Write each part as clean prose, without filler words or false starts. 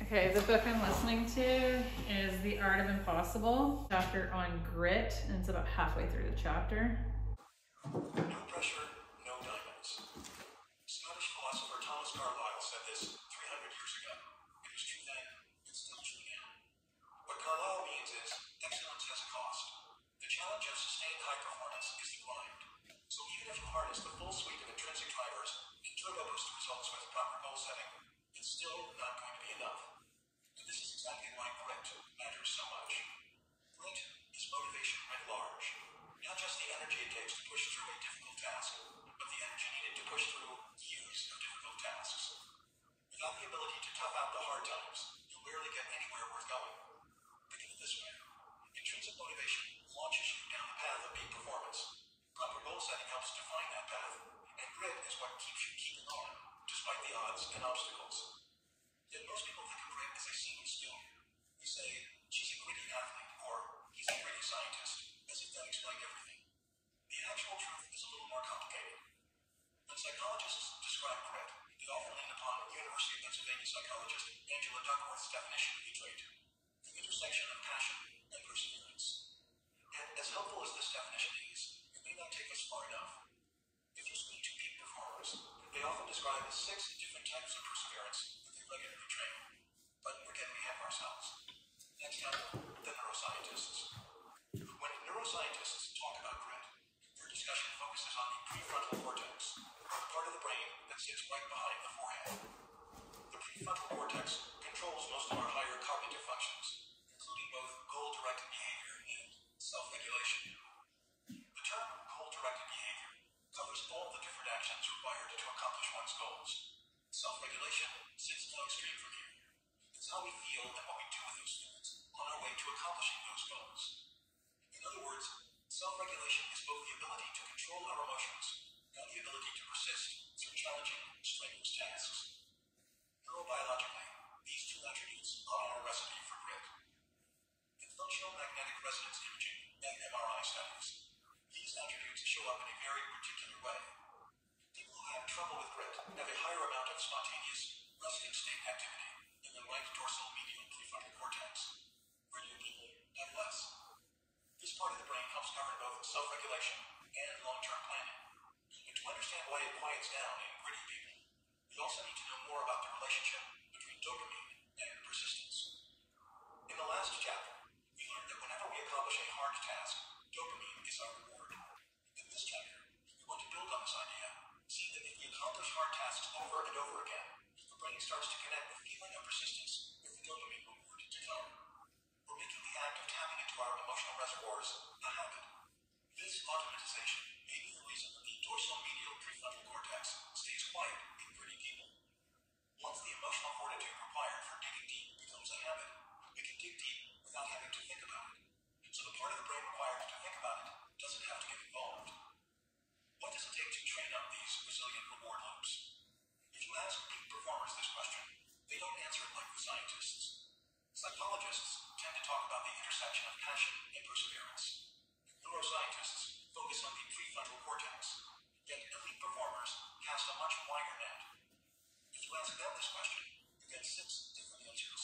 Okay, the book I'm listening to is The Art of Impossible, chapter on grit, and it's about halfway through the chapter. No pressure, no diamonds. Scottish philosopher Thomas Carlyle said this 300 years ago. It was true then, it's still true now. What Carlyle means is, excellence has a cost. The challenge of sustained high performance is the grind. So even if you harness the full suite of intrinsic drivers and turbo boost the results with proper goal setting, it's still not going to be enough. And this is exactly why grit matters so much. Grit is motivation writ large. Not just the energy it takes to push through a difficult task, but the energy needed to push through years of difficult tasks. Without the ability to tough out the hard times, you'll rarely get anywhere worth going. Think of it this way. Intrinsic motivation launches you down the path of peak performance. Proper goal setting helps define that path, and grit is what keeps you keeping on, despite the odds and obstacles. Yet most people think of grit as a single skill. We say, she's a gritty athlete, or he's a gritty scientist, as if that explained everything. The actual truth is a little more complicated. When psychologists describe grit, they often lean upon University of Pennsylvania psychologist Angela Duckworth's definition of the trait, the intersection of passion and perseverance. And as helpful as this definition is, it may not take us far enough. If you speak to peak performers, they often describe 6 different types of perseverance that they regularly train. But we're getting ahead of ourselves. Next up, the neuroscientists. When neuroscientists talk about grit, their discussion focuses on the prefrontal cortex, the part of the brain that sits right behind the forehead. The prefrontal cortex controls most of our higher cognitive functions, including both goal-directed behavior and self-regulation. The term goal-directed behavior covers all the different actions required to accomplish one's goals. Self-regulation sits downstream from here. It's how we feel and what we do with those feelings on our way to accomplishing those goals. In other words, self-regulation is both the ability to control our emotions and the ability to persist through challenging, strenuous tasks. Neurobiologically, these 2 attributes are our recipe for grit. In functional magnetic resonance imaging and MRI studies, these attributes show up in a very particular way. People who have trouble with grit have a higher amount of spontaneous, resting state activity in the right dorsal medial prefrontal cortex. Grittier people have less. This part of the brain helps govern both self-regulation and long-term planning. And to understand why it quiets down in gritty people, we also need to know more about the relationship between dopamine and persistence. In the last chapter, we learned that whenever we accomplish a hard task, dopamine is our reward. In this chapter, we want to build on this idea, seeing that if we accomplish hard tasks over and over again, the brain starts to connect the feeling of persistence with the dopamine reward to come. We're making the act of tapping into our emotional reservoirs a habit. This automatization may be the reason that the dorsal medial prefrontal cortex stays quiet in gritty people. Once the emotional fortitude required for digging deep becomes a habit, we can dig deep without having to think about it. So the part of the brain required to think about it doesn't have to get involved. What does it take to train up these resilient reward loops? If you ask peak performers this question, they don't answer it like the scientists. Psychologists tend to talk about the intersection of passion and perseverance. Neuroscientists focus on the prefrontal cortex, yet elite performers cast a much wider net. If you ask them this question, you get 6 different answers.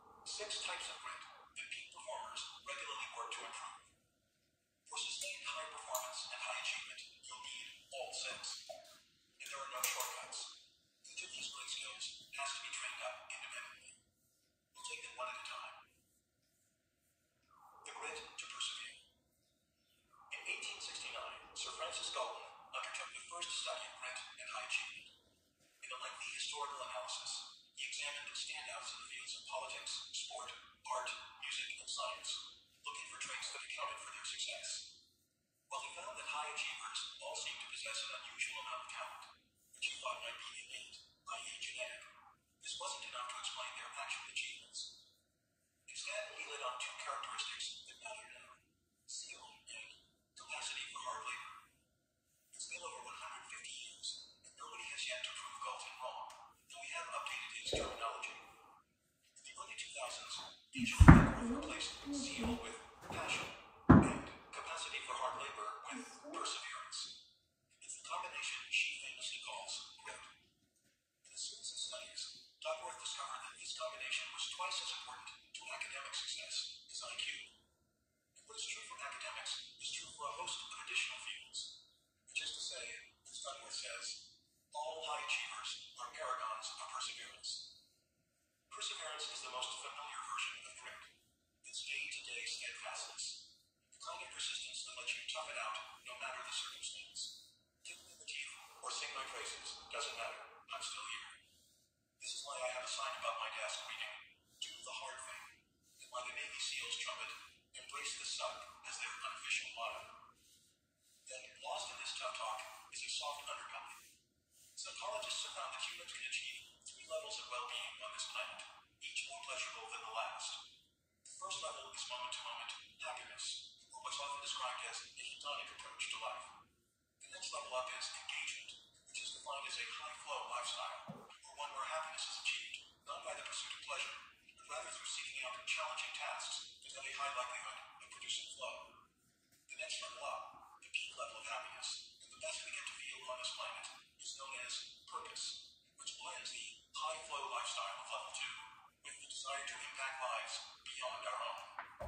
6 types of grit that peak performers regularly work to improve. For sustained high performance and high achievement, you'll need all 6. And there are no shortcuts. Each of these great skills has to be trained up independently. We'll take them one at a time. The grit to persevere. In 1869, Sir Francis Galton undertook the first study of grit and high achievement. In a lengthy historical analysis, he examined standouts in the fields of politics, sport, art, music, and science, looking for traits that accounted for their success. While he found that high achievers all seemed to possess an unusual amount of talent, which he thought might be innate, i.e. genetic, this wasn't enough to explain their actual achievements. Instead, he lit on 2 characteristics that matter now: skill and capacity for hard labor. It's been over 150 years, and nobody has yet to prove Galton wrong, though we have updated his terminology. In the early 2000s, Angela Duckworth replaced zeal with passion, and capacity for hard labor with perseverance. It's the combination she famously calls grit. In a series of studies, Duckworth discovered that this combination was twice as important to academic success as IQ. And what is true for academics is true for a host of additional fields. Which is to say, as Dunworth says, all high achievers are paragons of perseverance. Perseverance is the most familiar version of grit. It's day-to-day steadfastness. The kind of persistence that lets you tough it out no matter the circumstance. Kick me in the teeth or sing my praises, doesn't matter. I'm still here. This is why I have a sign above my desk reading, "Do the hard thing," and why the Navy SEALs trumpet, "Embrace the suck" as their unofficial motto. Then, lost in this tough talk is a soft underbelly. Psychologists have found that humans can achieve 3 levels of well-being on this planet, each more pleasurable than the last. The first level is moment-to-moment happiness, or what's often described as a hedonic approach to life. The next level up is engagement, which is defined as a high-flow lifestyle, or one where happiness is achieved not by the pursuit of pleasure, but rather through seeking out challenging tasks that have a high likelihood of producing flow. The next level up, the peak level of happiness, and the best we get to feel on this planet, is known as purpose, which blends the high-flow lifestyle of level 2 with the desire to impact lives beyond our own.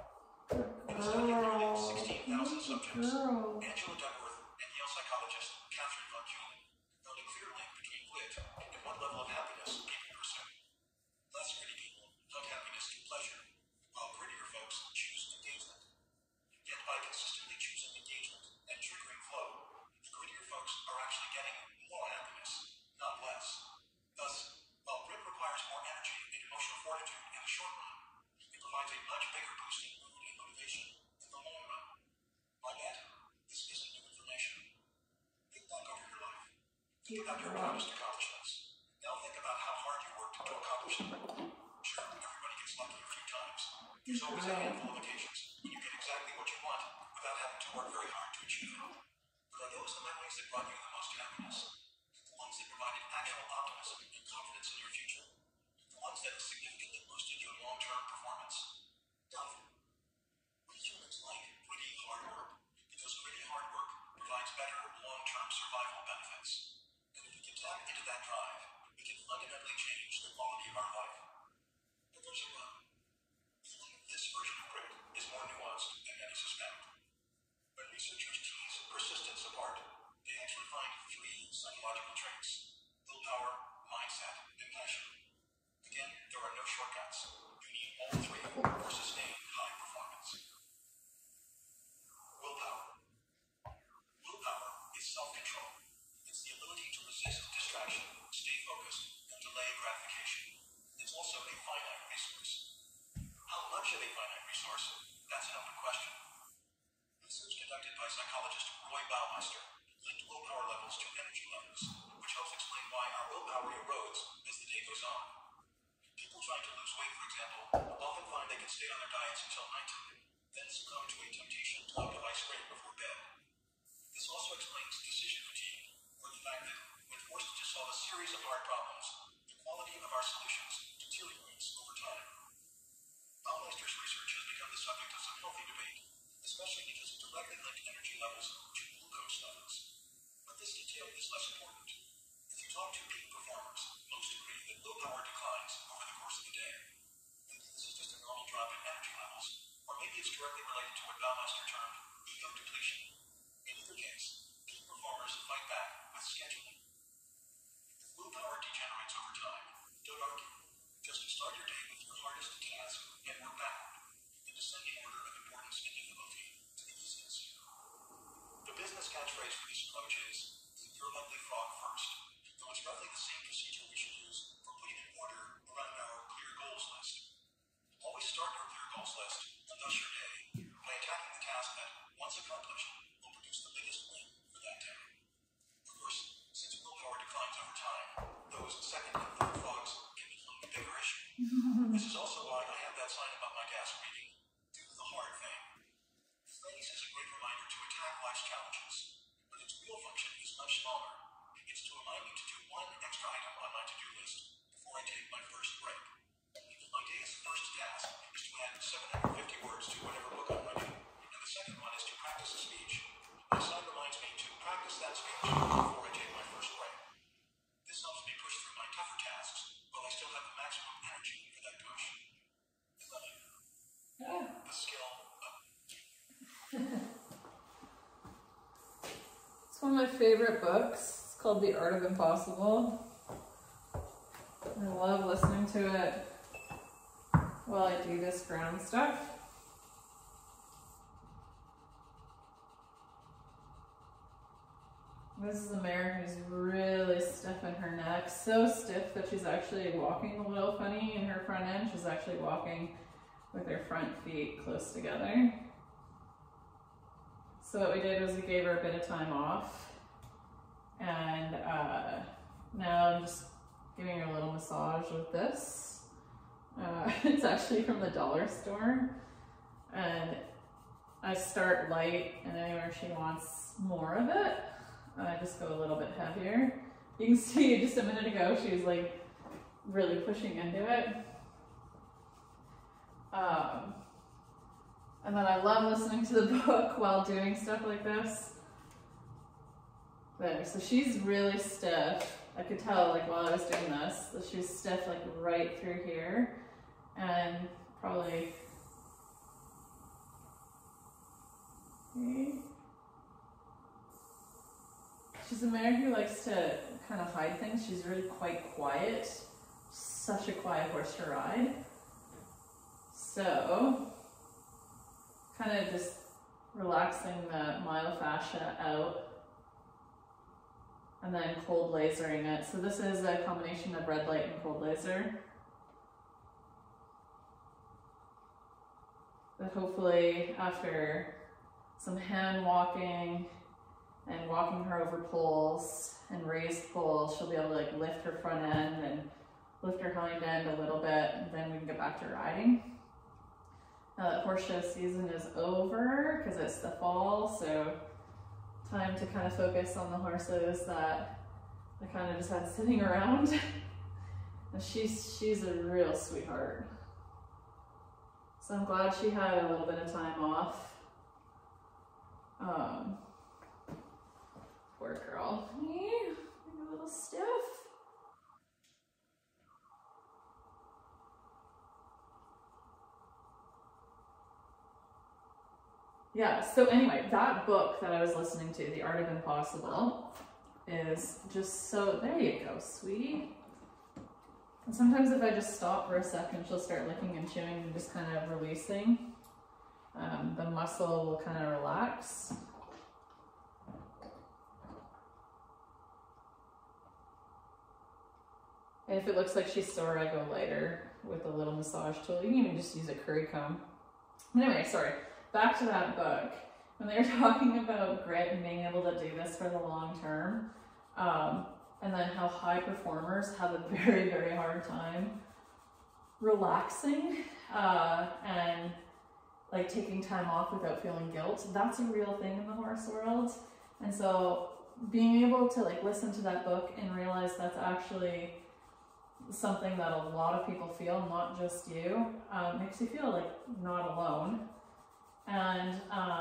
In a study of nearly 16,000 subjects, Angela Duckworth and Yale psychologist Catherine von Kuhlen found a clear link between grit and what level of happiness people pursue. Less gritty people hunt happiness through pleasure, while grittier folks choose engagement. Yet by consistently choosing engagement and triggering flow, the grittier folks are actually getting more happiness, not less. Thus, while grit requires more energy and emotional fortitude in the short run, it provides a much bigger boost in mood and motivation in the long run. My bet? This isn't new information. Think back over your life. Think about your proudest accomplishments. Now think about how hard you worked to accomplish them. Sure, everybody gets lucky a few times. There's always a handful of occasions when you get exactly what you want without having to work very hard to achieve it. But are those the memories that brought you the most happiness? The ones that provided actual optimism and confidence in your future? The ones that significantly boosted your long-term performance? Doubtful. We humans like gritty hard work because gritty hard work provides better long-term survival benefits. And if we can tap into that drive, we can fundamentally change the quality of our life. But there's a rub. Even this version of grit is more nuanced than many suspect. When researchers tease persistence apart, they actually find 3 psychological traits: willpower, mindset, and passion. Again, there are no shortcuts. You need all 3 for sustained high performance. Willpower. Willpower is self-control. It's the ability to resist distraction, stay focused, and delay gratification. It's also a finite resource. How much of a finite resource? That's an open question. Research conducted by psychologist Roy Baumeister linked willpower levels to energy levels, which helps explain why our willpower erodes as the day goes on. People trying to lose weight, for example, often find they can stay on their diets until nighttime, then succumb to a temptation to have ice cream before bed. This also explains decision fatigue, or the fact that when forced to solve a series of hard problems, the quality of our solutions deteriorates over time. Baumeister's research has become the subject of some healthy debate, especially because it directly linked energy levels to glucose levels. But this detail is less important. If you talk to peak performers, most agree that willpower declines over the course of the day. Maybe this is just a normal drop in energy levels, or maybe it's directly related to what Baumeister termed ego depletion. In either case, peak performers fight back with scheduling. If willpower degenerates over time, don't argue. Just start your day with your hardest task and work backward, in descending order of importance and difficulty to the easiest. The business catchphrase for this approach is, "Eat your lovely frog first," though it's roughly the same procedure we should use for putting in order around our clear goals list. Always start your clear goals list, and thus your day, by attacking the task that, once accomplished, will produce the biggest win for that day. Of course, since willpower declines over time, those second and third frogs can become a bigger issue. This is also why I have that sign above my desk reading, "Do the hard thing." The phrase is a great reminder to attack life's challenges, but its real function is much smaller. It's to remind me to do one extra item on my my favorite books. It's called The Art of Impossible. I love listening to it while I do this ground stuff. This is a mare who's really stiff in her neck, so stiff that she's actually walking a little funny in her front end. She's actually walking with her front feet close together. So what we did was we gave her a bit of time off, and now I'm just giving her a little massage with this. It's actually from the dollar store, and I start light, and anywhere she wants more of it, I just go a little bit heavier. You can see just a minute ago she was like really pushing into it. And then I love listening to the book while doing stuff like this. There, so she's really stiff. I could tell like while I was doing this that she was stiff like right through here, and probably she's a mare who likes to kind of hide things. She's really quite quiet. Such a quiet horse to ride. So, kind of just relaxing the myofascia out and then cold lasering it. So this is a combination of red light and cold laser. But hopefully after some hand walking and walking her over poles and raised poles, she'll be able to like lift her front end and lift her hind end a little bit, and then we can get back to riding. Now that horse show season is over because it's the fall, so time to kind of focus on the horses that I kind of just had sitting around. And she's a real sweetheart. So I'm glad she had a little bit of time off. Poor girl. A little stiff. Yeah, so anyway, that book that I was listening to, The Art of Impossible, is just so, there you go, sweetie. And sometimes if I just stop for a second, she'll start licking and chewing and just kind of releasing. The muscle will kind of relax. And if it looks like she's sore, I go lighter with a little massage tool. You can even just use a curry comb. Anyway, sorry. Back to that book. When they were talking about grit and being able to do this for the long term, and then how high performers have a very, very hard time relaxing and like taking time off without feeling guilt, that's a real thing in the horse world. And so being able to like listen to that book and realize that's actually something that a lot of people feel, not just you, makes you feel like not alone. And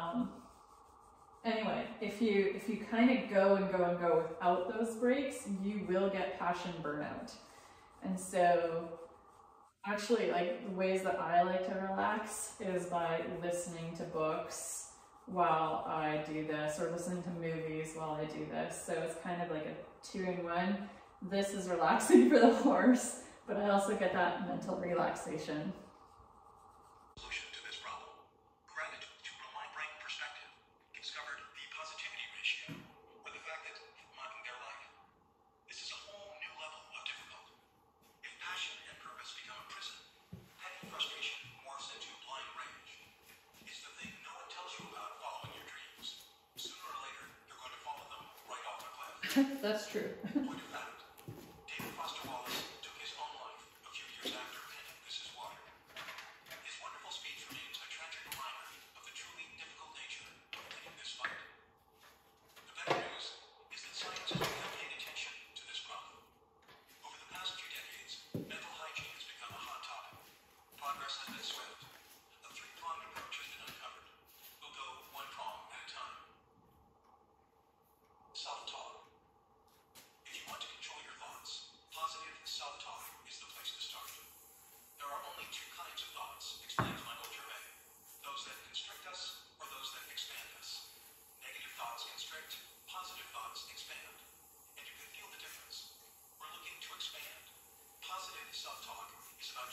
anyway, if you kind of go and go and go without those breaks, you will get passion burnout. And so actually, like, the ways that I like to relax is by listening to books while I do this, or listening to movies while I do this. So it's kind of like a 2-in-1. This is relaxing for the horse, but I also get that mental relaxation. Solution to this problem. Grounded to a mind-brain perspective, discovered the positivity ratio, or the fact that mocking their life. This is a whole new level of difficulty. If passion and purpose become a prison, petty frustration morphs into blind rage. It's the thing no one tells you about following your dreams. Sooner or later, you're going to follow them right off the cliff. That's true. Point of fact, David Foster Wallace took his own life a few years after penning This Is Water. His wonderful speech remains a tragic reminder of the truly difficult nature of winning this fight. The better news is that science has begun paying attention to this problem. Over the past few decades, mental hygiene has become a hot topic. Progress has been swift. A 3-pronged approach has been uncovered. We'll go one prong at a time. Self-talk. If you want to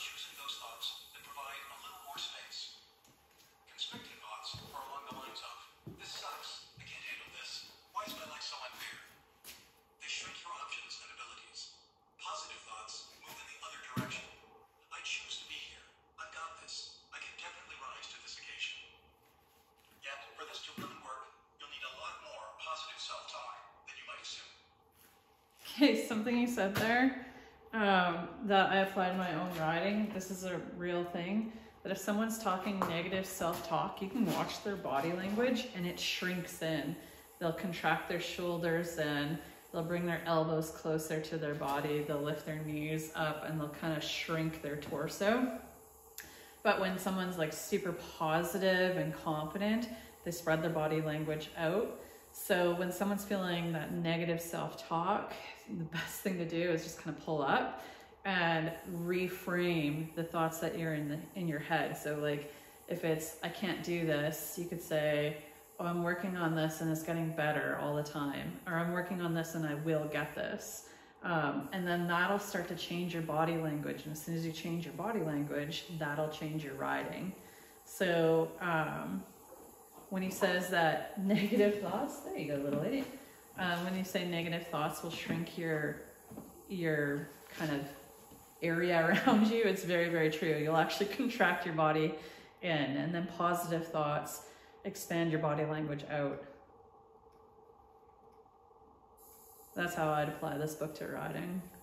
choosing those thoughts that provide a little more space. Constricting thoughts are along the lines of, this sucks, I can't handle this, why is my life so unfair? They shrink your options and abilities. Positive thoughts move in the other direction. I choose to be here. I've got this. I can definitely rise to this occasion. Yet, for this to really work, you'll need a lot more positive self-talk than you might assume. Okay, something you said there that I applied to my own writing. This is a real thing. That if someone's talking negative self-talk, you can watch their body language and it shrinks in. They'll contract their shoulders in, they'll bring their elbows closer to their body, they'll lift their knees up, and they'll kind of shrink their torso. But when someone's like super positive and confident, they spread their body language out. So when someone's feeling that negative self-talk, the best thing to do is just kind of pull up and reframe the thoughts that you're in your head. So like if it's, I can't do this, you could say, oh, I'm working on this and it's getting better all the time. Or I'm working on this and I will get this. And then that'll start to change your body language. And as soon as you change your body language, that'll change your writing. So when he says that negative thoughts, there you go, little lady. When you say negative thoughts will shrink your kind of area around you, it's very, very true. You'll actually contract your body in, and then positive thoughts expand your body language out. That's how I'd apply this book to writing.